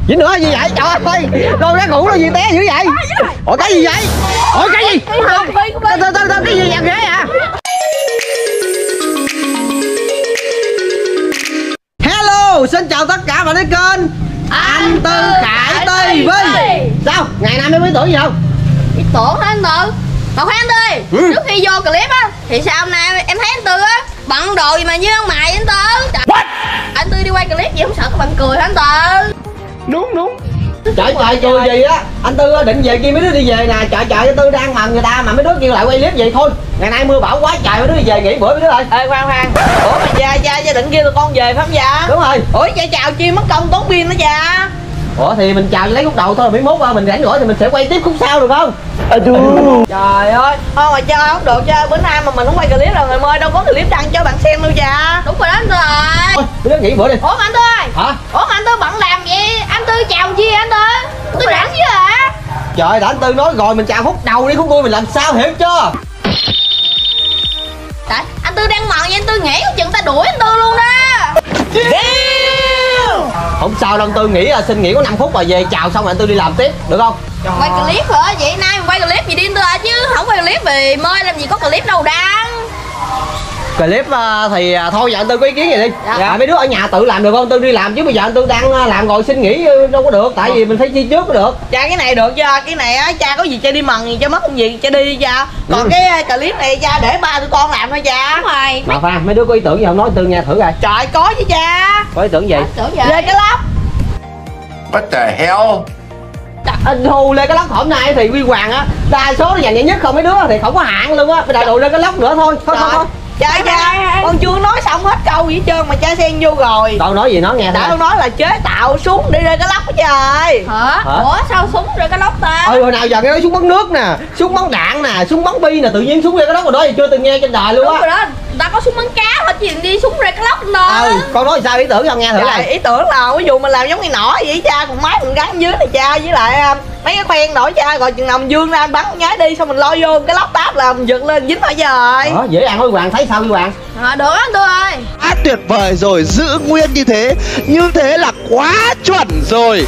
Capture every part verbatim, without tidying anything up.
Dính nữa gì vậy? Trời ơi, con đá ngủ nó gì té dữ vậy? Ủa cái gì vậy? Ủa cái gì? Tao tao tao cái gì vậy ghế à? Hello, xin chào tất cả bạn đến kênh Anh Tư Khải ti vi. Sao? Ngày nay mới biết tưởng gì không? Biết tưởng hả anh Tư? Mà khoan đi, ừ. Trước khi vô clip á thì sao hôm nay em thấy anh Tư á bận đồ gì mà như ăn mày anh Tư? What? Anh Tư đi quay clip gì không sợ các bạn cười hả anh Tư? Đúng đúng. Trời trời cười gì á, anh Tư định về kia mấy đứa đi về nè. Trời trời anh Tư đang mần người ta mà mấy đứa kêu lại quay clip vậy thôi. Ngày nay mưa bão quá trời mấy đứa đi về nghỉ bữa mấy đứa ơi. Ê khoan khoan, ủa mà cha cha gia định kêu tụi con về phải không dạ? Đúng rồi. Ủa cha chào chi mất công tốn pin đó cha. Ủa thì mình chào lấy khúc đầu thôi, mấy mốt mình rảnh rỗi thì mình sẽ quay tiếp khúc sau được không? À, trời ơi, thôi mà cha không được cha, bữa nay mà mình không quay clip rồi người ơi, đâu có clip đăng cho bạn xem đâu cha. Đúng rồi đó anh Tư ơi. Thôi, đứa nghỉ bữa đi. Ủa mà anh Tư ơi. Hả? Ủa mà anh Tư bận làm vậy? Anh Tư chào chi anh Tư? Tôi rảnh chứ hả? Trời đã anh Tư nói rồi mình chào khúc đầu đi, khúc đuôi mình làm sao hiểu chưa? Tại anh Tư đang mận vậy anh Tư nghĩ chừng ta đuổi anh Tư luôn đó. Không sao đâu anh Tư, nghĩ là xin nghỉ có năm phút rồi về chào xong rồi anh Tư đi làm tiếp được không? Trời. Quay clip hả? Vậy nay mình quay clip gì đi anh Tư à, chứ không quay clip vì mơi làm gì có clip đâu đăng. Clip uh, thì uh, thôi giờ anh Tư có ý kiến gì đi. Dạ. À, mấy đứa ở nhà tự làm được không? Anh Tư đi làm chứ bây giờ anh Tư đang uh, làm rồi xin nghỉ uh, đâu có được, tại vì mình phải chi trước mới được. Cha cái này được chưa? Cái này á cha có gì cha đi mần gì cho mất công việc cha đi cha. Còn ừ. cái uh, clip này cha để ba tụi con làm thôi cha. Đúng rồi. Mà Phan, mấy đứa có ý tưởng gì không nói Tư nghe thử coi. Trời có chứ cha. Có ý tưởng gì? Tưởng gì? Lê cái lóc. What the hell? Anh Thu Lê cái lóc hôm nay thì Huy Hoàng á đa số là dành nhất không, mấy đứa thì không có hạn luôn á, đại đội Lê cái lóc nữa thôi. Thôi thôi thôi. Cha cha, con chưa nói xong hết câu gì hết trơn mà cha xen vô rồi. Đâu nói gì nói nghe thôi. Đã nói là chế tạo súng đi Lê cái lóc trời. Hả? Hả? Ủa sao súng Lê cái lóc ta? Ừ hồi nào giờ nghe nói súng bắn nước nè, súng bắn đạn nè, súng bắn bi nè, tự nhiên súng Lê cái lóc rồi đó thì chưa từng nghe trên đời luôn á. Đúng rồi đó, ta có súng bắn cá hết gì đi súng Lê cái lóc nữa. Ừ, con nói sao ý tưởng không nghe thử này. Ý tưởng là ví dụ mình làm giống như nỏ vậy cha, còn máy mình gắn dưới này cha, với lại mấy cái khoen nổi cha, rồi chừng nào mình dương ra bắn nhái đi xong mình lôi vô cái lóc táp là mình giật lên dính thôi rồi. Ờ, dễ ăn Huy Hoàng thấy sao Huy Hoàng? À, được anh Tư ơi. Quá tuyệt vời rồi, giữ nguyên như thế, như thế là quá chuẩn rồi.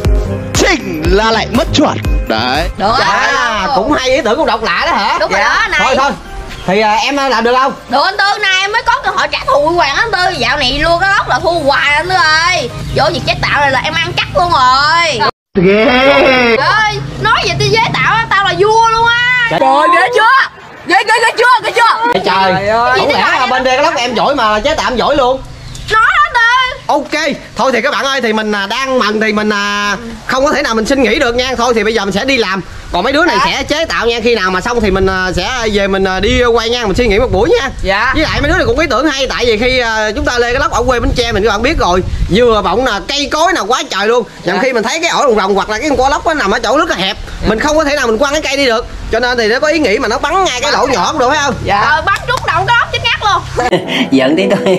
Chỉnh là lại mất chuẩn. Đấy. Được à, cũng hay ý tưởng cũng độc lạ đó hả? Đúng dạ. Rồi đó này. Thôi thôi. Thì à, em làm được không? Được anh Tư, này em mới có cơ hội trả thù Huy Hoàng anh Tư. Dạo này luôn cái lóc là thua hoài anh Tư ơi. Vô việc chế tạo này là em ăn cắt luôn rồi. Ghê. Ơi, nói về tôi chế tạo tao là vua luôn á. Trời ghê chưa? Ghê ghê ghê chưa? Ghê chưa? Trời, trời ơi. Không lẽ là bên đây cái lóc em giỏi mà chế tạo em giỏi luôn. Nói đó anh Tư. Ok, thôi thì các bạn ơi, thì mình đang mần thì mình không có thể nào mình xin nghỉ được nha. Thôi thì bây giờ mình sẽ đi làm. Còn mấy đứa này dạ. sẽ chế tạo nha, khi nào mà xong thì mình sẽ về mình đi quay nha, mình suy nghĩ một buổi nha. Dạ. Với lại mấy đứa này cũng ý tưởng hay, tại vì khi chúng ta lê cái lóc ở quê Bến Tre mình các bạn biết rồi, vừa bọng là cây cối nào quá trời luôn. Nhằm dạ. khi mình thấy cái ổi rồng rồng hoặc là cái con lóc nó nằm ở chỗ rất là hẹp, dạ. mình không có thể nào mình quăng cái cây đi được, cho nên thì nó có ý nghĩ mà nó bắn ngay cái lỗ nhỏ cũng được phải không? Dạ. Ờ, bắn trúng đầu cái lóc chết ngắt luôn. Giận tí thôi.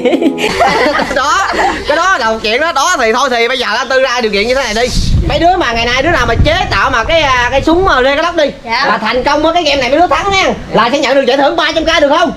Đó, cái đó là một chuyện đó. Đó thì thôi thì bây giờ anh Tư ra điều kiện như thế này đi. Mấy đứa mà ngày nay đứa nào mà chế tạo mà cái cái súng mà lê cái lóc đi dạ. là thành công á, cái game này mấy đứa thắng nha, là sẽ nhận được giải thưởng ba trăm k được không?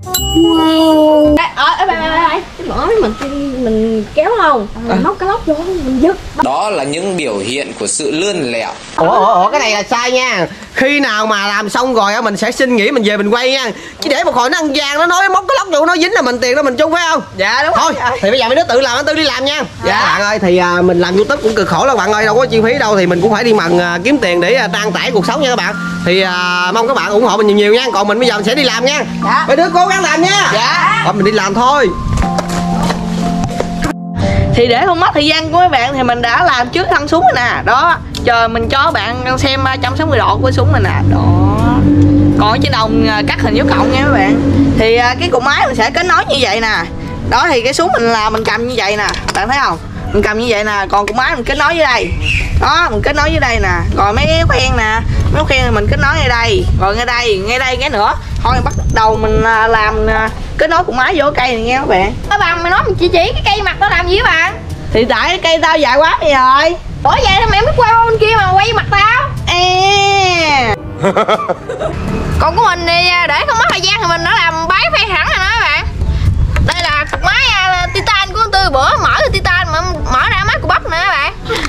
Wow. Ờ, ê, ê, ê, ê, cái bỏ mình mình kéo không? Mình móc cái lóc vô mình dứt. Đó là những biểu hiện của sự lươn lẹo. Ủa, ủa, ủa, cái này là sai nha. Khi nào mà làm xong rồi á mình sẽ xin nghỉ mình về mình quay nha. Chứ để một hồi nó ăn gian nó nói móc cái lóc vô nó dính là mình tiền đó mình chung phải không? Dạ đúng thôi rồi. Thì bây giờ mấy đứa tự làm, anh Tư đi làm nha. Dạ các bạn ơi, thì à, mình làm YouTube cũng cực khổ lắm bạn ơi, đâu có chi phí đâu, thì mình cũng phải đi mần à, kiếm tiền để à, trang trải cuộc sống nha các bạn. Thì à, mong các bạn ủng hộ mình nhiều nhiều nha. Còn mình bây giờ mình sẽ đi làm nha. Dạ. Mấy đứa cố gắng làm nha. Dạ. Còn mình đi làm thôi. Thì để không mất thời gian của mấy bạn thì mình đã làm trước thân súng rồi nè. Đó, chờ mình cho bạn xem ba trăm sáu mươi độ của súng này nè. Đó. Còn ở trên đồng cắt hình dấu cộng nha các bạn. Thì cái cục máy mình sẽ kết nối như vậy nè. Đó thì cái súng mình là mình cầm như vậy nè, bạn thấy không? Mình cầm như vậy nè, còn cục máy mình kết nối với đây. Đó, mình kết nối với đây nè. Rồi mấy cái khoen nè, mấy khoen thì mình kết nối ngay đây. Rồi ngay đây, ngay đây cái nữa. Thôi bắt đầu mình làm kết nối cục máy vô cây này nghe các bạn. Các bạn mày nói mình chỉ chỉ cái cây mặt nó làm gì các bạn? Thì tại cái cây tao dài quá bây rồi. Ủa vậy thì mày biết qua bên kia mà quay mặt tao? À. Còn của mình thì để không mất thời gian thì mình đã làm bái phay hẳn rồi đó các bạn. Đây là cục máy uh, titan của anh Tư, bữa mở từ titan mà mở ra máy của bắp nè các bạn. Đây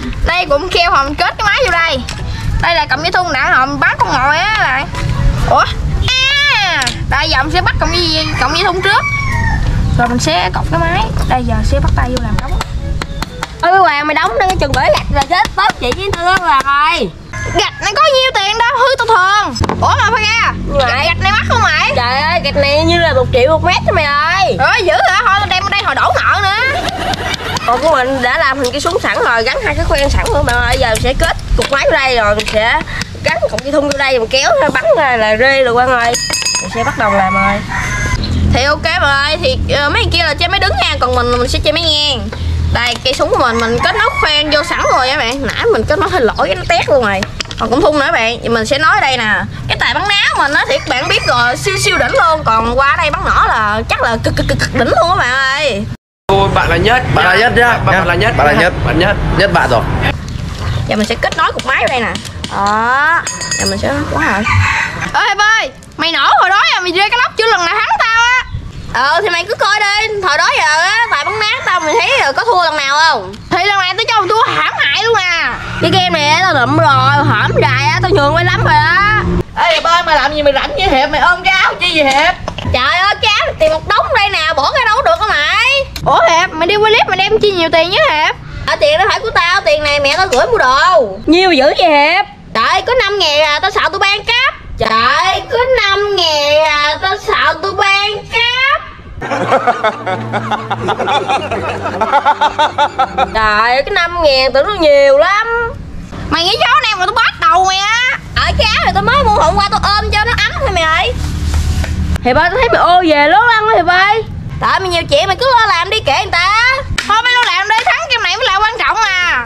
cụm keo hồi mình kết cái máy vô đây. Đây là cầm dây thun đã hồi mình bắn con mồi á bạn. Ủa? À, đây giờ mình sẽ bắt cọng dây cọng dây thun trước. Rồi mình sẽ cột cái máy. Đây giờ sẽ bắt tay vô làm đóng. Ôi Hoàng mày đóng nó chừng bể gạch rồi chết tốt chị với Tư Hoàng rồi. Gạch này có nhiêu tiền đâu, hư tao thường. Ủa mà phải ra gạch, gạch này mắc không mày? Trời ơi, gạch này như là một triệu một mét đó mày ơi. Rồi dữ hả? Thôi tao đem ở đây hồi đổ nợ nữa. Còn của mình đã làm thành cái súng sẵn rồi, gắn hai cái khoen sẵn rồi bạn ơi. Giờ mình sẽ kết cục máy vô đây rồi mình sẽ gắn cục dây thun vô đây, mình kéo ra bắn ra là rê rồi bạn ơi. Mình sẽ bắt đầu làm rồi. Thì ok bạn ơi, thì uh, mấy kia là chơi máy đứng nha, còn mình mình sẽ chơi máy ngang. Đây cây súng của mình mình kết nối khoen vô sẵn rồi các bạn. Nãy mình kết nối hơi lỗi cái nó tét luôn rồi. Còn cũng thun nữa bạn. Thì mình sẽ nói đây nè, cái tài bắn náo mình á thì các bạn biết rồi, siêu siêu đỉnh luôn. Còn qua đây bắn nỏ là chắc là cực cực cực, cực đỉnh luôn các bạn ơi. Ôi, bạn là nhất, bạn là nhất nhá, bạn là nhất, bạn là nhất, bạn nhất, nhất bạn rồi. Giờ mình sẽ kết nối cục máy vào đây nè. Đó. Giờ mình sẽ quá rồi. Ê Hiệp ơi, mày nổ hồi đó giờ mày rê cái lóc chưa lần nào thắng tao á. Ờ thì mày cứ coi đi, thời đó giờ á tài bắn nát tao mày thấy rồi có thua lần nào không? Thì lần này tao cho mày thua hãm hại luôn à. Cái game này tao lụm rồi, hổm dài á tao nhường mày lắm rồi đó. Ê Hiệp ơi, mày làm gì mày rảnh với Hiệp, mày ôm cái áo chi vậy Hiệp? Trời ơi cái áo tiền một đống đây nè, bỏ cái đâu được hả mày? Ủa Hiệp, mày đi qua clip mày đem chi nhiều tiền nhé Hiệp? Ở tiền đó phải của tao, tiền này mẹ tao gửi mua đồ. Nhiều dữ vậy Hiệp? Trời có năm ngàn à, tao xạo tụi ban cấp. Trời có năm ngàn à, tao xạo tụi ban cấp. Trời cái năm ngàn tưởng nó nhiều lắm. Mày nghĩ chó này mà tao bắt đầu mày á. Ở cái áo này tao mới mua hôm qua tao ôm cho nó ấm thôi mày ơi. Hiệp ơi tao thấy mày ô về lố lăng đó Hiệp ơi. Tại mày nhiều chuyện mày cứ lo làm đi kệ người ta. Thôi mày lo làm đi, thắng game này mới là quan trọng à.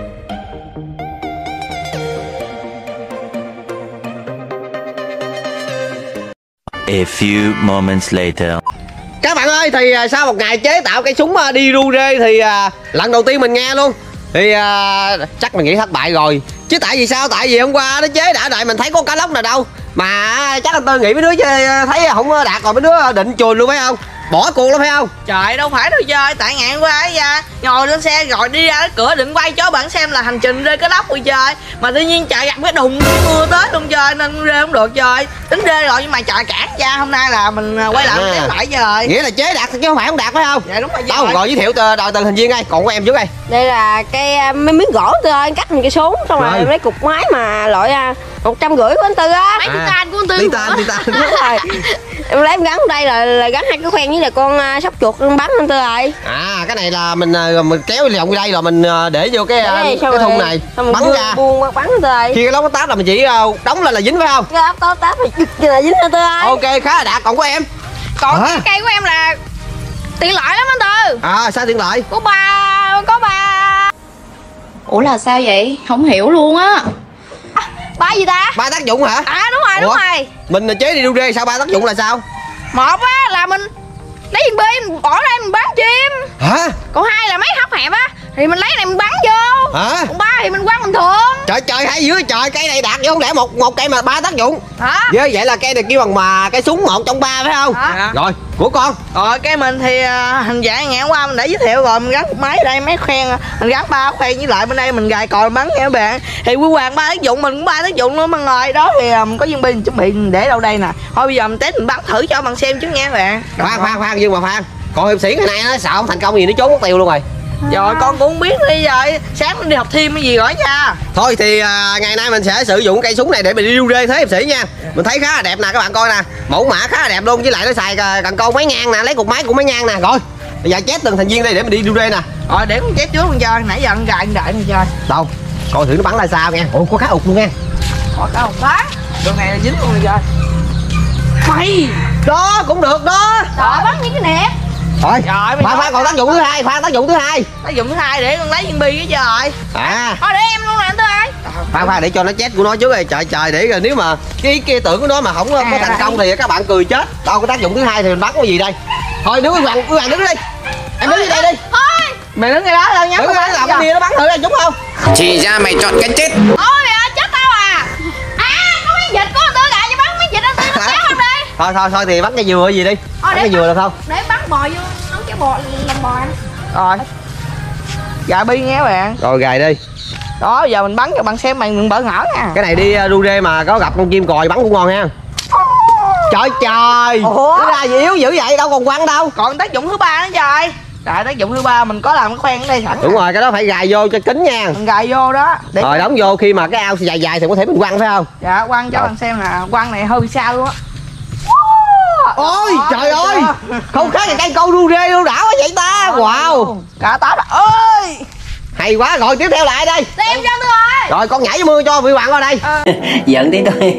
A few moments later. Các bạn ơi, thì sau một ngày chế tạo cái súng đi ru rê thì à, lần đầu tiên mình nghe luôn thì à, chắc mình nghĩ thất bại rồi. Chứ tại vì sao? Tại vì hôm qua nó chế đã đợi mình thấy có cá lóc nào đâu. Mà chắc anh Tư nghĩ mấy đứa chơi thấy không đạt rồi mấy đứa định chùn luôn phải không? Bỏ cuộc lắm phải không? Trời đâu phải đâu chơi, tại ngàn qua ấy ra ngồi lên xe rồi đi ra cái cửa định quay cho bạn xem là hành trình rơi cái lóc rồi chơi. Mà tự nhiên trời gặp cái đùng mưa tới luôn chơi nên rơi không được chơi. Tính rơi rồi nhưng mà trời cản ra hôm nay là mình quay lại à, lại rồi. Nghĩa là chế đạt chứ không phải không đạt phải không? Dạ đúng rồi. Đâu rồi giới thiệu đòi từng thành viên đây, còn của em trước đây. Đây là cái mấy miếng gỗ Tư ơi, cắt thành cái súng xong rồi, rồi lấy cục máy mà loại một trăm rưỡi của anh Tư á. Máy à, titan của anh Tư. Titan, titan. Đúng rồi. Em lấy em gắn đây là, là gắn hai cái khoen với là con uh, sóc chuột bắn anh Tư ơi. À cái này là mình mình kéo vòng vô đây rồi mình để vô cái đây, cái thùng này bắn buông, ra buông bắn anh Tư ơi. Khi cái lốc nó táp là mình chỉ đóng lên là dính phải không? Cái ốc táp táp là dính anh Tư ơi. Ok khá là đạt. Còn của em? Còn à, cái cây của em là tiện lợi lắm anh Tư. À sao tiện lợi? Có ba có ba. Ủa là sao vậy? Không hiểu luôn á. À, ba gì ta? Ba tác dụng hả? À đúng rồi. Ủa? Đúng rồi. Mình chế đi đu rê sao ba tác dụng là sao? Một á là mình lấy viên bi mình bỏ đây mình bắn chim. Hả? Còn hai là mấy hốc hẹp á thì mình lấy này mình bắn vô. Hả? Còn ba thì mình quăng bình thường. Trời trời hay dữ trời, cây này đạt vô không lẽ một một cây mà ba tác dụng. Hả? Với vậy là cây này kêu bằng mà cái súng một trong ba phải không? Hả? Rồi của con. Rồi cái mình thì uh, hình dạng ngày hôm qua mình đã giới thiệu rồi, mình gắn một máy ở đây mấy khoen, mình gắn ba khoen với lại bên đây mình gài còi bắn nha các bạn. Thì quy hoàng ba tác dụng mình cũng ba tác dụng luôn mọi người. Đó thì um, có viên pin chuẩn bị để đâu đây nè. Thôi bây giờ mình test mình bắn thử cho bạn xem trước nha các bạn. Khoan khoan khoan nhưng mà khoan. Còn hiệp sĩ ngày nay nó sợ không thành công gì nó trốn mất tiêu luôn rồi. Rồi con cũng không biết đi rồi, sáng mình đi học thêm cái gì rồi nha. Thôi thì à, ngày nay mình sẽ sử dụng cây súng này để mình đi đu rê thế hiệp sĩ nha. Mình thấy khá là đẹp nè các bạn coi nè, mẫu mã khá là đẹp luôn, với lại nó xài cần câu máy ngang nè, lấy cục máy của máy ngang nè. Rồi bây giờ chết từng thành viên đây để mình đi đu rê nè. Rồi để con chết trước con chơi, nãy giờ con gài con đợi con chơi. Đâu coi thử nó bắn là sao nghe. Ủa có cá ụt luôn nghe. Có cá ụt bắn đường này là dính luôn rồi chơi. Mày đó cũng được đó. Trời bắn những cái nẹp. Thôi khoan khoan còn tác dụng thứ hai, khoan tác dụng thứ hai. Tác dụng thứ hai để con lấy viên bi cái trời. À thôi để em luôn nè anh Tư ơi. Khoan khoan để cho nó chết của nó trước rồi. Trời trời để rồi nếu mà cái kia tưởng của nó mà không có à, thành công thì các bạn cười chết. Đâu có tác dụng thứ hai thì mình bắn cái gì đây. Thôi đứng hoàng hoàng đứng đi. Em đứng đây đi. Thôi mày đứng cái đó đâu nhắm. Đứng cái đó làm cái bia nó bắn thử là chúng không? Thì ra mày chọn cái chết. Thôi à, chết tao à. À có miếng vịt của anh Tư gài cho bắn miếng vịt anh Tư nó chết không đi. Thôi thôi thôi thì bắn cái dừa gì đi. Bắn cái dừa được không? Để bắn bò vô nấu cái bò làm bò anh. Rồi gài bi nghe bạn. Rồi gài đi. Đó giờ mình bắn cho bạn xem bạn đừng bỡ ngỡ nha. Cái này đi đu rê mà có gặp con chim còi bắn cũng ngon ha. Trời trời. Ủa? Cái ra gì yếu dữ vậy, đâu còn quăng đâu. Còn tác dụng thứ ba nữa trời. Trời, tác dụng thứ ba mình có làm cái khoen ở đây sẵn. Đúng rồi, cái đó phải gài vô cho kín nha. Mình gài vô đó. Để Rồi đóng vô, khi mà cái ao dài dài thì có thể mình quăng phải không? Dạ quăng cho bạn xem nè, quăng này hơi bị xa luôn á. Ôi trời ơi, không khác gì cây câu đu rê luôn, đã quá vậy ta. Wow, Cả tám ơi. hay quá. Rồi tiếp theo lại đây. Xem cho tôi ơi. Rồi con nhảy vô mưa cho vị bạn qua đây. Giận tí tôi.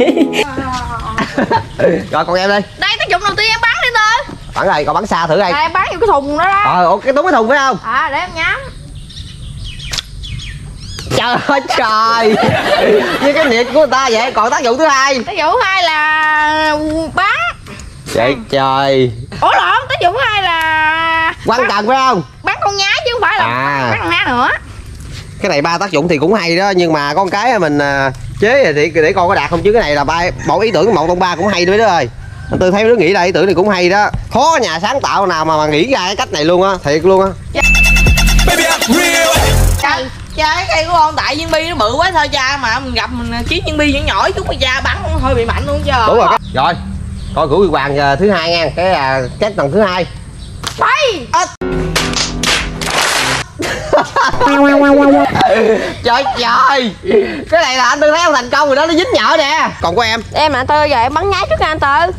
Rồi còn em đi. Đây tác dụng đầu tiên em bắn đi tôi. Bắn đây, còn bắn xa thử đây. Đây em bắn vô cái thùng đó đó. Rồi, cái đúng cái thùng phải không? À để em nhắm. Trời ơi trời. Như cái nhiệt của người ta vậy. Còn tác dụng thứ hai. Tác dụng thứ hai là bắn. Vậy trời. Ủa lộn, tác dụng thứ hai là Quăng cần phải không? bắn con nhái chứ không phải là À. bắn con nhái nữa. Cái này ba tác dụng thì cũng hay đó, nhưng mà con cái mình à, chế thì để con có đạt không, chứ cái này là ba bộ ý tưởng một trong ba cũng hay đấy đó ơi. Tôi thấy đứa nghĩ là ý tưởng này cũng hay đó. Khó nhà sáng tạo nào mà, mà nghĩ ra cái cách này luôn á, thiệt luôn á. Trời, cha cái cây của con tại viên bi nó bự quá thôi cha, mà mình gặp mình kiếm viên bi nhỏ nhỏ chút mà cha bắn cũng hơi bị mạnh luôn chứ. Đúng rồi. Cái... Rồi, coi củ hoàng à, thứ hai nha, cái à, cái tầng thứ hai. Bay. À. Trời trời, cái này là anh Tư thấy không thành công rồi đó, nó dính nhợ nè. Còn của em? Em là Tư, giờ em bắn nhái trước nha anh Tư.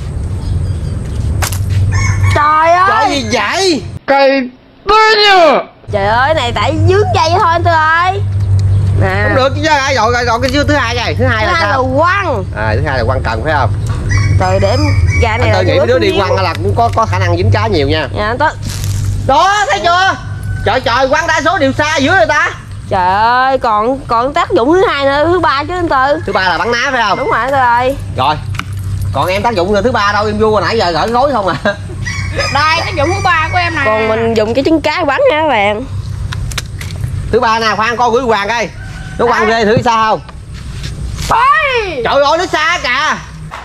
Trời ơi. Trời gì vậy? Cây tươi nhờ. Trời ơi, này tại dướng dây thôi anh Tư ơi. Nè. Không được chứ. Rồi rồi rồi, rồi cái thứ hai này, thứ hai Thứ là hai là sao? quăng. À, thứ hai là quăng cần phải không? Rồi để em gà này Anh Tư nghĩ mấy đứa đi miếng. quăng là cũng có có khả năng dính cá nhiều nha. Dạ anh Tư. Đó, thấy chưa? Trời trời, quăng đa số đều xa dữ rồi ta. Trời ơi, còn còn tác dụng thứ hai nữa, thứ ba chứ anh Tư. Thứ ba là bắn ná phải không? Đúng rồi anh Tư ơi. Rồi. Còn em tác dụng thứ ba đâu, em vô hồi nãy giờ gửi gối không à. Đây tác dụng thứ ba của em nè. Còn mình dùng cái trứng cá bắn nha các bạn. Thứ ba nè, khoan coi gửi hoàng coi. Nó quăng ghê thử xa không? Ôi. Trời ơi, nó xa kìa.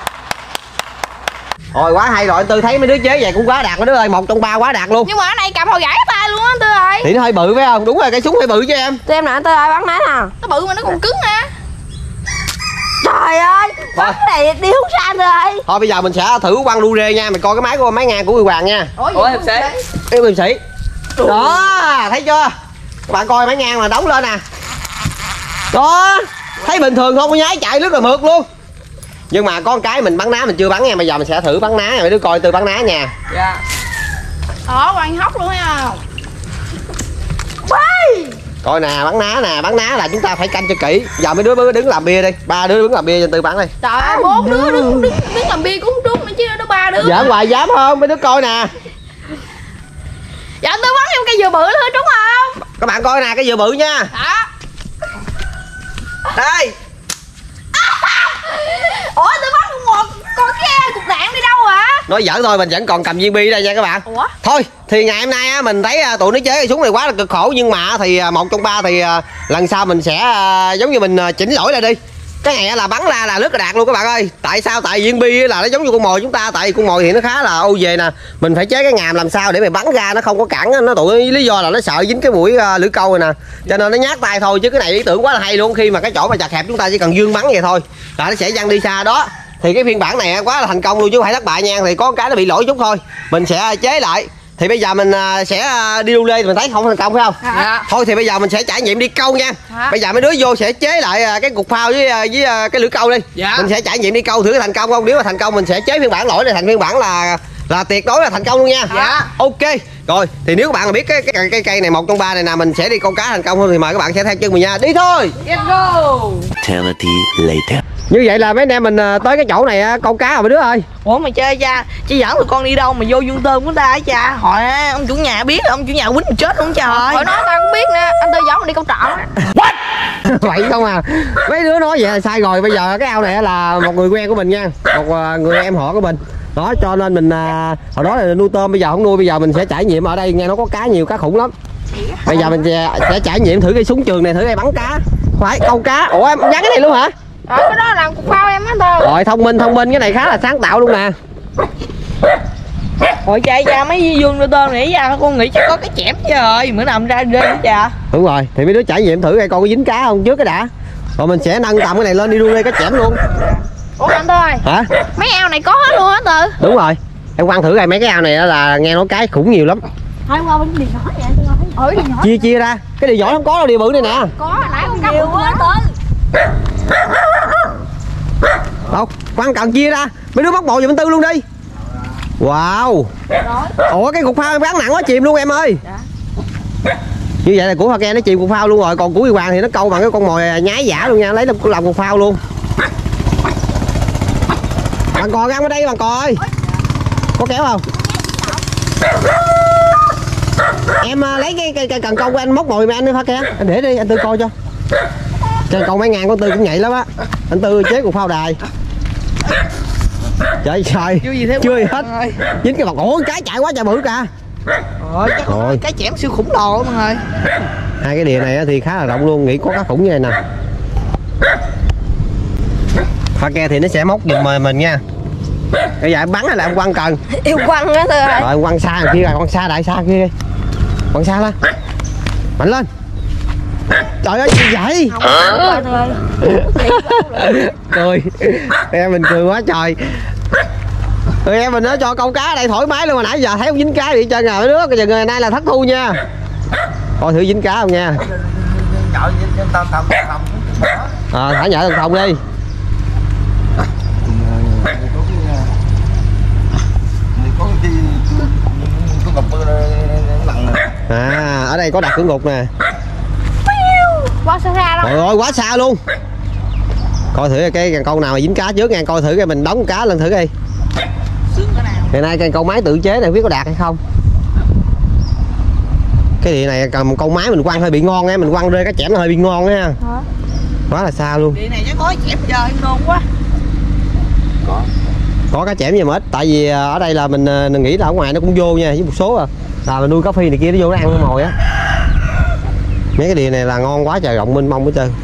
Rồi quá hay rồi, anh Tư thấy mấy đứa chế vậy cũng quá đạt mấy đứa ơi, một trong ba quá đạt luôn. Nhưng mà ở đây cầm hồi gãy tay luôn á anh Tư ơi. Thì nó hơi bự phải không? Đúng rồi, cái súng hơi bự cho em. Cho em nè anh Tư ơi, bắn ná nè. Nó bự mà nó còn cứng nè. Trời ơi, bắn cái này đi không xa anh Tư ơi. Thôi bây giờ mình sẽ thử quăng đu rê nha, mày coi cái máy của máy ngang của người hoàng nha. Ủa em sĩ. Yêu hiệp sĩ. Đó, thấy chưa? Các bạn coi máy ngang mà đóng lên nè. Đó, thấy bình thường không có nhái chạy rất là mượt luôn. Nhưng mà có cái mình bắn ná mình chưa bắn nha, bây giờ mình sẽ thử bắn ná nha, mấy đứa coi Tư bắn ná nha. Dạ. Đó, quăng hóc luôn thấy không? Coi nè, bắn ná nè, bắn ná là chúng ta phải canh cho kỹ. Giờ mấy đứa đứng làm bia đi, ba đứa đứng làm bia cho Tư bắn đi. Trời ơi, bốn đứa đứng, đứng, đứng làm bia cũng trúng nữa chứ, nó ba đứa. Dạ ngoài dám không? Mấy đứa coi nè. Dạ anh Tư bắn em cây dừa bự thôi trúng không? Các bạn coi nè, cái dừa bự nha. Đó. Đây. Ủa Tư bắn một con cái cục đạn đi đâu hả? Nói giỡn thôi, mình vẫn còn cầm viên bi đây nha các bạn. Ủa? Thôi thì ngày hôm nay á, mình thấy à, tụi nó chế cái súng này quá là cực khổ, nhưng mà thì à, một trong ba thì à, lần sau mình sẽ à, giống như mình à, chỉnh lỗi lại đi. Cái này là bắn ra là rất là đạt luôn các bạn ơi. Tại sao? Tại viên bi là nó giống như con mồi chúng ta, tại vì con mồi thì nó khá là ô về nè, mình phải chế cái ngàm làm sao để mà bắn ra nó không có cản nó, tụi lý do là nó sợ dính cái mũi uh, lưỡi câu này nè, cho nên nó nhát tay thôi. Chứ cái này ý tưởng quá là hay luôn, khi mà cái chỗ mà chặt hẹp chúng ta chỉ cần dương bắn vậy thôi là nó sẽ văng đi xa đó. Thì cái phiên bản này quá là thành công luôn chứ không phải thất bại nha. Thì có cái nó bị lỗi chút thôi, mình sẽ chế lại. Thì bây giờ mình sẽ đi đu lê, mình thấy không thành công phải không? Dạ. Thôi thì bây giờ mình sẽ trải nghiệm đi câu nha. Dạ. Bây giờ mấy đứa vô sẽ chế lại cái cục phao với với cái lưỡi câu đi. Dạ. Mình sẽ trải nghiệm đi câu thử thành công không. Nếu mà thành công mình sẽ chế phiên bản lỗi này thành phiên bản là là tuyệt đối là thành công luôn nha. Dạ. Ok. Rồi thì nếu các bạn mà biết cái cái cây cây này một trong ba này nè, mình sẽ đi câu cá thành công hơn thì mời các bạn sẽ theo chân mình nha. Đi thôi. Let's go. Eternity later. Như vậy là mấy anh em mình tới cái chỗ này câu cá rồi mấy đứa ơi. Ủa mà chơi cha, chứ dẫn tụi con đi đâu mà vô vuông tôm của ta hả cha? Hỏi ông chủ nhà biết, ông chủ nhà quýnh mình chết không trời. Hồi đó tao cũng biết nè, anh Tư dẫn đi câu trọ. Vậy không à. Mấy đứa nói vậy là sai rồi. Bây giờ cái ao này là một người quen của mình nha, một người em họ của mình đó, cho nên mình à, hồi đó là nuôi tôm, bây giờ không nuôi. Bây giờ mình sẽ trải nghiệm ở đây, nghe nó có cá nhiều, cá khủng lắm. Bây giờ mình sẽ, sẽ trải nghiệm thử cái súng trường này, thử đây bắn cá, phải câu cá. Ủa em dán cái này luôn hả? Rồi cái đó làm cục phao em á Tư. Rồi thông minh thông minh, cái này khá là sáng tạo luôn nè. Ôi cha cha mấy vuông nuôi tôm nãy ra con nghĩ chắc có cái chẻm chứ rồi, bữa nào ra rơi nữa cha. Đúng rồi, thì mấy đứa trải nghiệm thử coi con có dính cá không trước cái đã. Rồi mình sẽ nâng tầm cái này lên đi luôn đây cái chẻm luôn. Ủa anh Tư ơi, Hả? mấy ao này có hết luôn hả Tư? Đúng rồi. Em quăng thử coi mấy cái ao này là nghe nói cái khủng nhiều lắm. Thôi qua bên đi nhỏ vậy Tư ơi. Ủa đi nhỏ. Chia chia ra, cái điều nhỏ không có đâu, điều bự này nè. Có nãy con cá nhiều quá Tư. Đâu, quăng cần chia ra. Mấy đứa bóc bầu giùm anh Tư luôn đi. Wow. Ủa cái cục phao em bán nặng quá chìm luôn em ơi. Như vậy là của Hoa Ke nó chìm cục phao luôn rồi, còn của Huy Hoàng thì nó câu bằng cái con mồi nhái giả luôn nha, lấy làm làm cục phao luôn. Bạn cò ăn ở đây bạn cò ơi. Có kéo không? Em uh, lấy cái, cái, cái cần câu của anh móc mồi mà anh đi Hoa Ke. Anh để đi, anh Tư coi cho. Cần câu mấy ngàn con Tư cũng nhảy lắm á. Anh Tư chế cục phao đài. Trời trời, chưa gì hết. Dính cái bọc, ủa cái chạy quá trời bự cả. Rồi chắc Rồi. cái chẻm siêu khủng đồ mọi người. Hai cái đìa này thì khá là rộng luôn, nghĩ có cá khủng như này nè. Hoa Ke thì nó sẽ móc giùm mình nha. Bây giờ em bắn hay là em quăng cần? Yêu quăng đó Tư ơi. Rồi em quăng xa kia rồi, quăng xa đại xa kia đi. Quăng xa lên. Mạnh lên. Trời ơi gì vậy? Cười. Em mình cười quá trời. Tụi em mình nó cho câu cá ở đây thoải mái luôn, mà nãy giờ thấy không dính cá gì trơn rồi đứa, cái chừng ngày nay là thất thu nha. Coi thử dính cá không nha. À, thả nhợ thằng Thông đi. À, ở đây có đặt cửa ngục nè. Quá xa ra đó. Trời ơi quá xa luôn. Coi thử cái cần câu nào mà dính cá trước nha, coi thử cái mình đóng cá lên thử đi. Ngày nay cần câu máy tự chế này biết có đạt hay không. Cái đĩa này cầm câu máy mình quăng hơi bị ngon á, mình quăng rơi cái chẻm nó hơi bị ngon á ha. Quá là xa luôn. Đĩa này chắc có chẻm giờ em nôn quá. Có. Có cá chẻm gì mà ít, tại vì ở đây là mình, mình nghĩ là ở ngoài nó cũng vô nha, với một số à. Là mình nuôi cá phi này kia nó vô nó ăn con mồi á. Mấy cái đĩa này là ngon quá trời, rộng mênh mông hết trơn.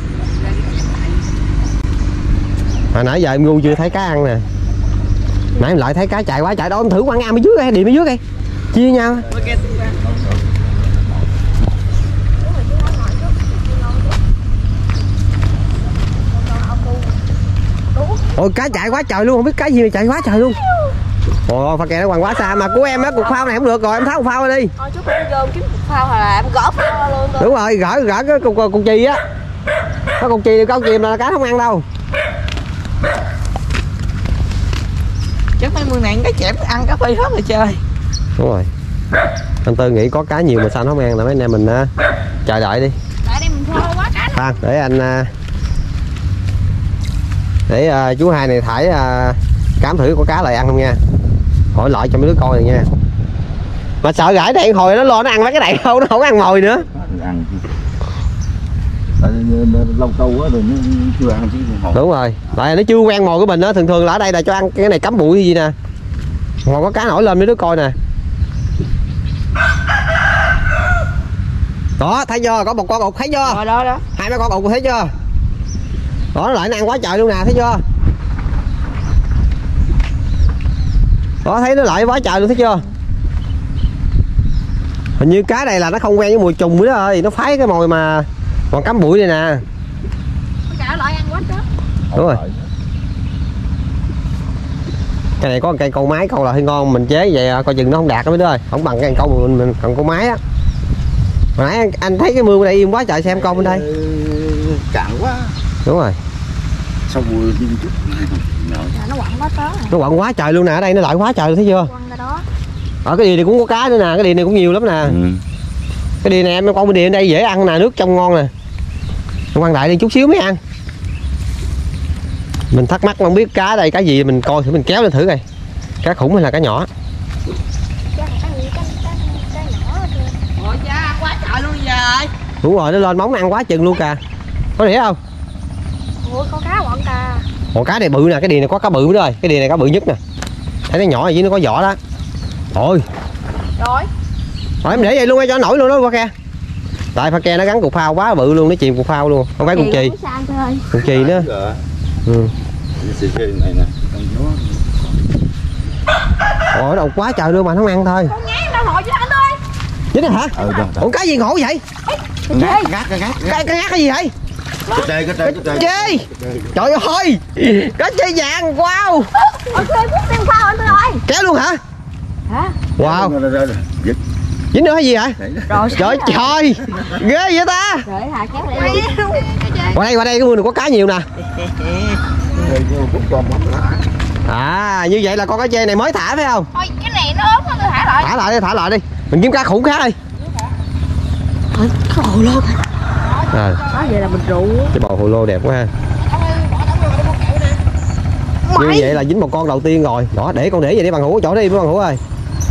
Hồi nãy giờ em ngu chưa thấy cá ăn nè. Nãy em lại thấy cá chạy quá chạy đó, em thử quăng ăn bên dưới đây, điện bên dưới đây. Chia nhau. Ôi cá chạy quá trời luôn, không biết cái gì mà chạy quá trời luôn. Ôi Hoa Ke nó quăng quá xa, mà của em á cục phao này không được rồi, em tháo cục phao đi. Thôi chút em vô kiếm cục phao hay là em gỡ phao luôn Tư. Đúng rồi, gỡ gỡ cái cục cục chì á. Có cục chì câu chìm là cá không ăn đâu. Chắc mấy mương này cái chẻm ăn cá phi hết rồi chơi. Đúng rồi. Anh Tư nghĩ có cá nhiều mà sao nó không ăn, là mấy anh em mình uh, chờ đợi đi. Tại đây mình thua quá cá. Khoan, để anh uh, để uh, chú hai này thải uh, cám thử có cá lại ăn không nha. Hỏi lại cho mấy đứa coi này nha. Mà sợ gãi đèn hồi nó lo nó ăn mấy cái này không, nó không ăn mồi nữa. Ăn lâu câu á rồi nó chưa ăn chứ. Đúng rồi, tại nó chưa quen mồi của mình đó, thường thường là ở đây là cho ăn cái này cắm bụi hay gì nè. Còn có cá nổi lên mấy đứa coi nè. Đó, thấy chưa, có một con ụt thấy chưa? Rồi đó đó. Hai mấy con ụt thấy chưa? Đó, nó lại nó ăn quá trời luôn nè, thấy chưa? Đó, thấy nó lại quá trời luôn, thấy chưa? Hình như cá này là nó không quen với mùi trùng nữa ơi, nó phái cái mồi mà còn cắm bụi này nè. Cả loại ăn quá chết. Đúng rồi. Cái này có một cây câu máy câu là hơi ngon, mình chế vậy coi chừng nó không đạt đó mấy đứa ơi, không bằng cái câu mình, mình cần câu máy á. Hồi nãy anh, anh thấy cái mương đây im quá trời, xem câu bên đây. Cạn quá. Đúng rồi. Sao vui đi chút. Nó quặn quá tới. Nó quặn quá trời luôn nè, ở đây nó lại quá trời, thấy chưa? Quăng ra đó. Ở cái đìa này cũng có cá nữa nè, cái đìa này cũng nhiều lắm nè. Ừ. Cái đìa này em con bên đìa đây dễ ăn nè, nước trong ngon nè. Em quăng đại đi chút xíu mới ăn. Mình thắc mắc không biết cá đây cá gì, mình coi thử, mình kéo lên thử coi. Cá khủng hay là cá nhỏ? Ôi cha, ăn quá trời luôn giờ ơi. Đúng rồi, nó lên móng ăn quá chừng luôn kìa. Có đĩa không? Ủa có cá quặn kìa. Ồ cá này bự nè, cái đìa này có cá bự rồi, cái đìa này cá bự nhất nè. Thấy nó nhỏ gì nó có vỏ đó. Thôi. Rồi. Rồi em để vậy luôn cho nổi luôn đó Hoa Ke. Tại Hoa Ke nó gắn cục phao quá bự luôn, nó chìm cục phao luôn, không phải cục chì. Cục chì nữa. Ừ. Này nè. Ôi đâu quá trời luôn mà nó không ăn thôi. Con nhái đâu nổi chứ anh ơi. Chính rồi hả? Ừ, rồi, rồi. Ủa cái gì ngộ vậy? Ngát, ngát, ngát, ngát. Cái cái ngát cái gì vậy? Cái trê, cái trê, cái trê. Chê. Trời ơi. Cá chê vàng, wow. Ôi chơi phút tiên phao anh ơi. Kéo luôn hả? Hả? Wow. Rồi, rồi, rồi, rồi. Dính. Dính nữa hay gì hả? Rồi Trời trời. Ghê vậy ta. Trời hả kéo lại luôn. Qua đây qua đây cái mương này có cá nhiều nè. Rồi, vô cũng còn một lá. À như vậy là con cá chê này mới thả phải không? Thôi cái này nó ốm thôi thả lại. Thả lại đi, thả lại đi. Mình kiếm cá khủng khác đi. Có hồ lô. À, Đó vậy là mình rượu. cái bầu hồ lô đẹp quá ha. Như vậy là dính một con đầu tiên rồi. Đó, để con để vậy đi bằng hữu, chỗ đi với bằng hữu ơi.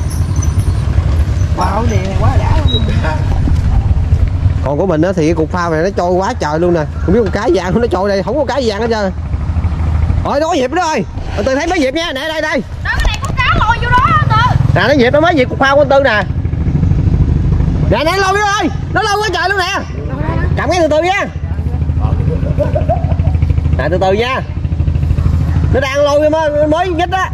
Wow, cái này quá đã luôn. Còn của mình á thì cái cục phao này nó trôi quá trời luôn nè. Không biết con cá vàng nó trôi đây, không có cá vàng hết trơn. Rồi nó có dịp đó ơi. Từ thấy mấy dịp nha, nè đây đây. Đó cái này có cá lôi vô đó Tư. Nè nó dịp nó mới dịp cục phao của Tư nè. Nè nè lôi vô ơi, nó lôi quá trời luôn nè. Cầm cái từ từ nha. Nè từ từ nha. Nó đang lôi mới mới nhích á.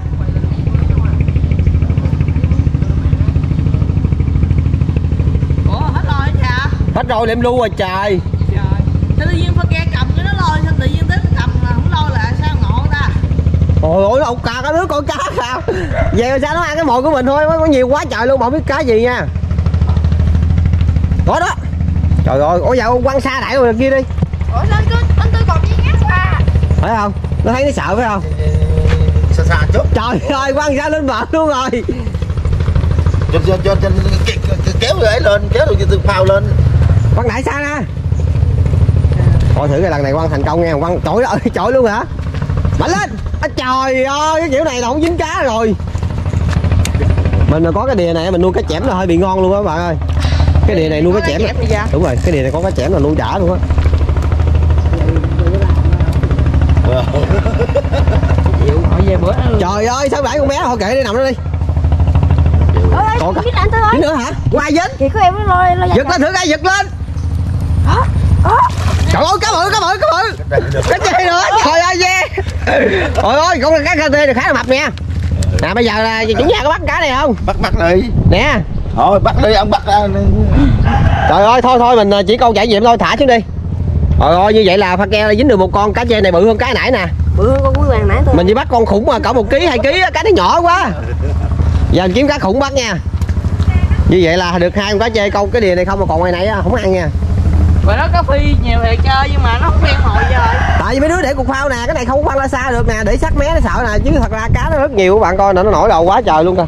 Ủa hết rồi hả? Hết rồi liệm lu rồi trời. Trời. Sao tự nhiên Phan cầm cho nó lôi, sao tự nhiên tới cầm mà không lôi là sao ngộ ta? Ôi ôi ông cá có đứa con cá sao? Vậy mà sao nó ăn cái mồi của mình thôi, có nhiều quá trời luôn mà không biết cá gì nha. Đó đó. Trời ơi, ủa giờ quăng xa đại rồi kia đi. Ủa sao anh cứ anh Tư còn gì ngắt qua. Phải không? Nó thấy nó sợ phải không? Xa xa chút. Trời ơi, quăng xa lên bờ luôn rồi. Cho, cho, cho, cho, kéo rồi ấy lên, kéo rồi từ phao lên. Quăng đại xa nè. Thôi thử cái lần này quăng thành công nha, quăng chổi ơi, chổi luôn hả? Mạnh lên. À, trời ơi, cái kiểu này là không dính cá rồi. Mình có cái đìa này mình nuôi cá chẽm là hơi bị ngon luôn á các bạn ơi. Cái đìa này nuôi cá chẽm. Đúng rồi, cái đìa này có cá chẽm là nuôi đã luôn á. Trời ơi, sao bảy con bé họ kệ đi nằm đó đi. Ôi Còn dính anh Tư ơi. dính nữa hả? Qua dính. Thì có em nó lôi lôi Giật lên thử coi, giật lên. Trời ơi, cá bự, cá bự, cá bự. Cá chê nữa, trời ơi yeah. Trời ơi, con cá cà tê này khá là mập nha. Nè bây giờ là chủ nhà có bắt cá này không? Bắt bắt đi. Nè. Thôi bắt đi, ông bắt ra. Trời ơi, thôi thôi mình chỉ câu trải nghiệm thôi, thả xuống đi. Trời ơi, như vậy là Phan Keo dính được một con cá chê này bự hơn cái nãy nè. bự hơn con quý vàng nãy Tư. Mình chỉ bắt con khủng mà cỡ một ký hai ký, cá nó nhỏ quá. Giờ mình kiếm cá khủng bắt nha. Như vậy là được hai con cá chê câu cái đìa này không, mà còn ngoài này không ăn nha. Và nó có phi nhiều thiệt chơi nhưng mà nó không quen hồi chơi. Tại vì mấy đứa để cục phao nè, cái này không quăng ra xa được nè, để sát mé nó sợ nè, chứ thật ra cá nó rất nhiều các bạn coi nè, nó nổi đầu quá trời luôn kìa.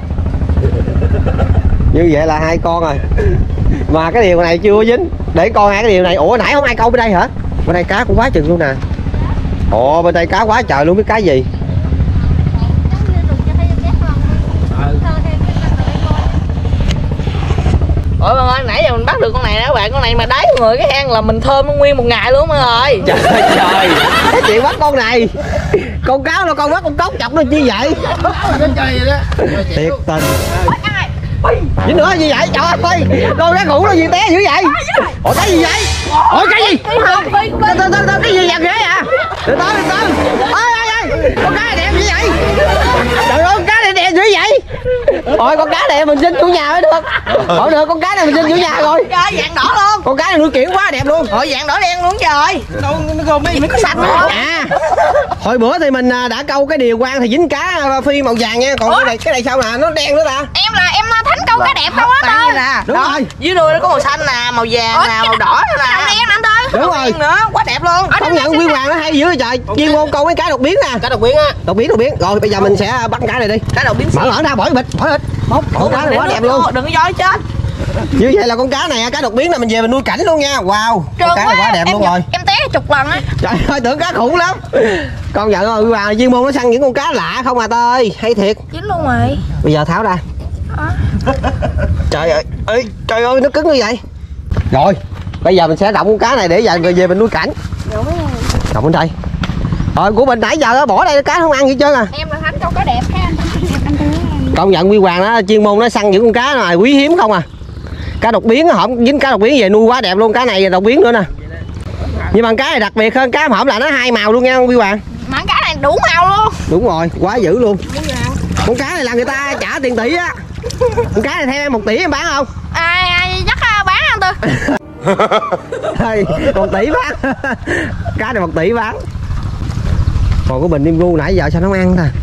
Như vậy là hai con rồi. Mà cái điều này chưa có dính. Để coi hai cái điều này. Ủa nãy không ai câu bên đây hả? Bên đây cá cũng quá chừng luôn nè. Ồ bên đây cá quá trời luôn, biết cá gì. Ủa bạn ơi, nãy giờ mình bắt được con này đó các bạn, con này mà đáy người cái hang là mình thơm nguyên một ngày luôn mọi người. Trời trời, cái chuyện bắt con này. Con cáo đâu con bắt con cốc chọc nó chi vậy? Thiệt tình. Dính nữa như vậy, trời ơi, con cá khủng nó gì té dữ vậy? Ủa cái gì vậy? Ủa cái gì? Từ từ từ từ cái gì vậy ghế à? Từ từ từ từ. Ơi ơi ơi, con cá này đẹp như vậy? Trời ơi, con cá này đẹp dữ vậy? Ôi con cá này mình xin chủ nhà mới được. Ủa được, con cá này mình xin chủ nhà rồi. Trời vàng đỏ luôn. Con cá này nuôi kiểu quá đẹp luôn. Ủa vàng đỏ đen luôn trời. Đâu nó gồm mấy cái xanh nữa. À, hồi bữa thì mình đã câu cái điều quang thì dính cá phi màu vàng nha. Còn cái này cái này sao nè, nó đen nữa ta? Em là em thánh câu cá đẹp không á Tư. Nè, Đúng đó, rồi. dưới đuôi nó có màu xanh nè, màu vàng nè, màu đỏ nè. Màu đen nè anh Tư. Đúng rồi. Nữa, quá đẹp luôn. Công nhận Quy Hoàng nó hay dữ vậy trời. Chuyên môn câu mấy cá đột biến nè. Cá đột biến á. Đột biến đột biến. Rồi bây giờ mình sẽ bắt cá này đi. Cái đầu biến Mở mở ra bỏ bịch, bỏ bịch. Một con cá này quá đẹp luôn. Đừng có dối chết. Như vậy là con cá này cá đột biến là mình về mình nuôi cảnh luôn nha. Wow. Con cá này quá đẹp luôn rồi. Em té chục lần á. Trời ơi tưởng cá khủng lắm. Công nhận rồi Quy Hoàng chuyên môn nó săn những con cá lạ không à tơi. Hay thiệt. Dính luôn rồi. Bây giờ tháo ra. Trời ơi, ê, trời ơi nó cứng như vậy. Rồi, bây giờ mình sẽ động con cá này để giờ về về mình nuôi cảnh. Động bên đây. Rồi của mình nãy giờ đó, bỏ đây cá không ăn gì trơn à. Em là thánh câu cá đẹp ha. Anh Tư. Công nhận Quy Hoàng đó chuyên môn nó săn những con cá này quý hiếm không à. Cá đột biến hổm dính cá đột biến về nuôi quá đẹp luôn, cá này đột biến nữa nè. Nhưng mà cá này đặc biệt hơn cá hổm là nó hai màu luôn nha Quy Hoàng. Mà cá này đủ màu luôn. Đúng rồi, quá dữ luôn. Con cá này là người ta trả tiền tỷ á. Con cá này theo em một tỷ em bán không? Ai ai dắt bán anh Tư. Hey, một tỷ bán. Cá này một tỷ bán. Còn cái bình im gu nãy giờ sao nó không ăn ta?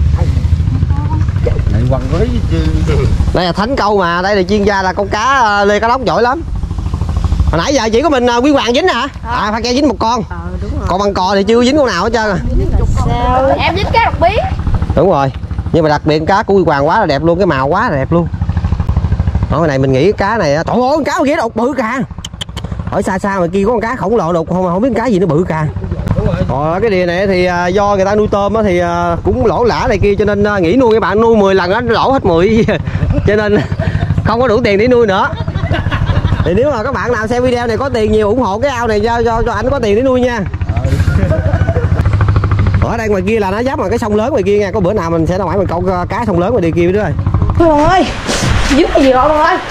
Này quăng với chứ. Đây là thánh câu mà, đây là chuyên gia là con cá lê cá lóc giỏi lắm. Hồi nãy giờ chỉ có mình Quý Hoàng dính hả? À, phải Ke dính một con. Ờ đúng rồi. Còn bằng cò thì chưa dính con nào hết trơn à. Sao? Em dính cá độc biến. Đúng rồi. Nhưng mà đặc biệt cá của Quý Hoàng quá là đẹp luôn, cái màu quá là đẹp luôn. Hồi này mình nghĩ cá này, trời ơi, cá kia đục bự càng. Ở xa xa mà kia có con cá khổng lồ đục không mà không biết cá gì nó bự càng. Rồi cái đìa này thì do người ta nuôi tôm thì cũng lỗ lã này kia cho nên nghĩ nuôi các bạn nuôi mười lần nó lỗ hết mười. Cho nên không có đủ tiền để nuôi nữa. Thì nếu mà các bạn nào xem video này có tiền nhiều ủng hộ cái ao này cho cho, cho anh có tiền để nuôi nha. Ở đây ngoài kia là nó giáp vào cái sông lớn ngoài kia nha, có bữa nào mình sẽ ra ngoài mình câu cá sông lớn ngoài đi kia nữa rồi. Thôi ơi, dính cái gì rồi con ơi?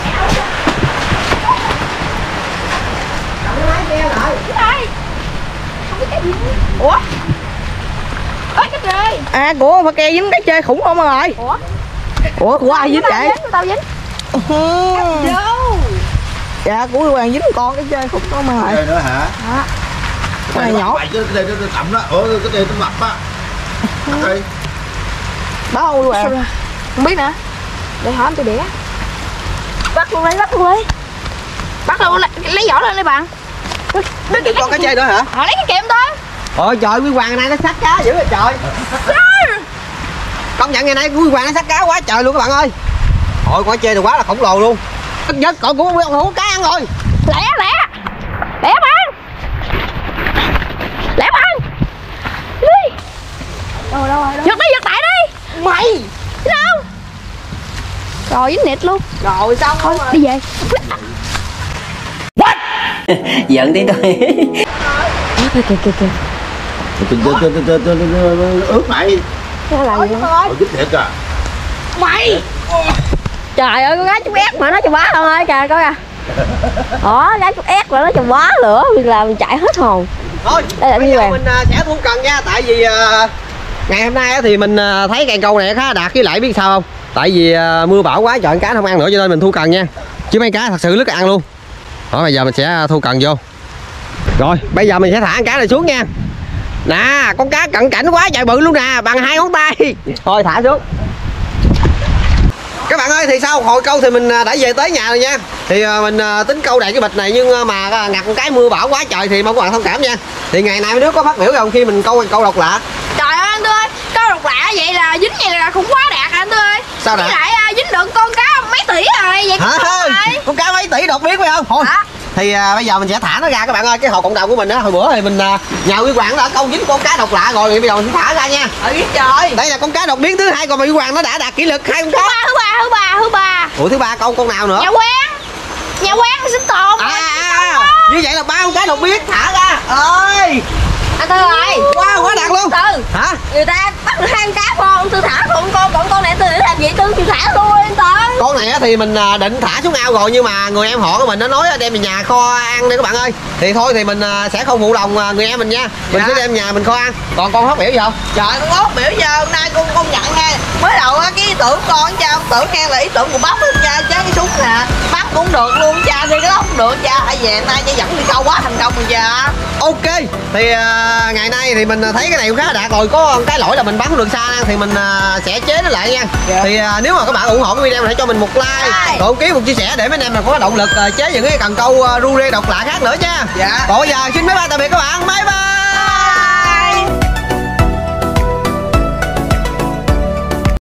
Ủa? Ôi cái trời. À của phải Ke dính cái chơi khủng không rồi. Ủa? Ủa của ai dính vậy? Tao dính. Đâu? Dạ của Quý Hoàng dính con cái chơi khủng không rồi. Đây nữa hả? Đó. Cái này nhỏ. Cái này nó tẩm đó. Ủa cái này nó mập á. Đây. Báo không Quý Hoàng? Không biết nữa. Để hỏi anh tôi đĩa. Bắt luôn đi, bắt luôn đi. Bắt luôn, lấy, lấy vỏ lên đi bạn. Lấy cái con cá chơi nữa hả? Họ lấy cái kiệm thôi. Ôi trời, Quý Hoàng nay nó sát cá dữ rồi trời. Công nhận ngày nay Quý Hoàng nó sát cá quá trời luôn các bạn ơi. Ôi con chơi này quá là khổng lồ luôn. Nhất cậu của Quý Hoàng cá ăn rồi. Lẹ lẹ. Lẹ bạn. Lẹ bạn. Đi. Đâu đâu rồi. Giật đi, giật tại đi. Mày. Đâu? Rồi dính nịt luôn. Rồi xong Thôi rồi. đi về. Giận tí tôi. Kìa kìa kìa kìa. Ướt mày. Sao làm gì? Ôi dính thiệt à. Mày. Trời ơi con gái chút ép mà nó cho bá không ơi kìa coi kìa. Đó gái chút ép mà nó cho bá lửa vì làm mình chạy hết hồn. Thôi đây là bây như giờ vậy. mình uh, sẽ thu cần nha. Tại vì uh, ngày hôm nay thì mình uh, thấy càng câu này khá đạt, với lại biết sao không? Tại vì uh, mưa bão quá chọn cá không ăn nữa cho nên mình thu cần nha. Chứ mấy cá thật sự rất là ăn luôn. Đó bây giờ mình sẽ thu cần vô. Rồi bây giờ mình sẽ thả con cá này xuống nha. Nè con cá cận cảnh quá trời bự luôn nè, bằng hai ngón tay. Thôi thả xuống. Các bạn ơi thì sau hồi câu thì mình đã về tới nhà rồi nha. Thì mình tính câu đầy cái bịch này nhưng mà ngặt một cái mưa bão quá trời thì mong các bạn thông cảm nha. Thì ngày nay mấy đứa có phát biểu không khi mình câu câu độc lạ? Trời ơi anh Tư ơi, câu độc lạ vậy là dính vậy là cũng quá đạt anh Tư ơi. Sao đạt? Với lại uh, dính được con cá mấy tỷ rồi vậy hả? Rồi. Con cá mấy tỷ đột biến phải không? Thôi. Hả? Thì à, bây giờ mình sẽ thả nó ra các bạn ơi. Cái hồ cộng đồng của mình á, hồi bữa thì mình à, nhờ Quý Hoàng đã câu dính con cá độc lạ rồi, thì bây giờ mình sẽ thả ra nha. Ở biết trời. Đây là con cá đột biến thứ hai, còn mà Quý Hoàng nó đã đạt kỷ lục hai con cá. Thứ ba, thứ ba, thứ ba, thứ ba. Ủa thứ ba câu con nào nữa? Nhà quán. Nhà quán sinh tồn. À, à, à. Như vậy là ba con cá đột biến thả ra. Ơi. Anh Tư ơi. Wow, quá đạt luôn. Tư. Hả? Người ta bắt được hai con cá con, Tư thả con con, còn con này Tư để làm gì Tư chịu thả luôn anh Tư. Con này thì mình định thả xuống ao rồi nhưng mà người em họ của mình nó nói đem về nhà kho ăn đi các bạn ơi. Thì thôi thì mình sẽ không phụ lòng người em mình nha. Mình dạ. sẽ đem nhà mình kho ăn. Còn con phát biểu gì không? Trời con ốc biểu giờ hôm nay con công nhận nha. Mới đầu á cái ý tưởng con cha con tưởng nghe là ý tưởng của bắp luôn cha, chứ cái súng nè bắp cũng được luôn cha, thì cái ốc cũng được cha. Ai về hôm nay cha dẫn đi câu quá thành công rồi cha. Ok thì uh, ngày nay thì mình thấy cái này cũng khá là đạt rồi. Có cái lỗi là mình bắn không được xa thì mình uh, sẽ chế nó lại nha. Yeah. Thì uh, nếu mà các bạn ủng hộ cái video này hãy cho mình một like, một đăng ký, một chia sẻ để mấy anh em là có động lực uh, chế những cái cần câu uh, ru rê độc lạ khác nữa nha. Dạ. Còn bây giờ xin bye bye tạm biệt các bạn.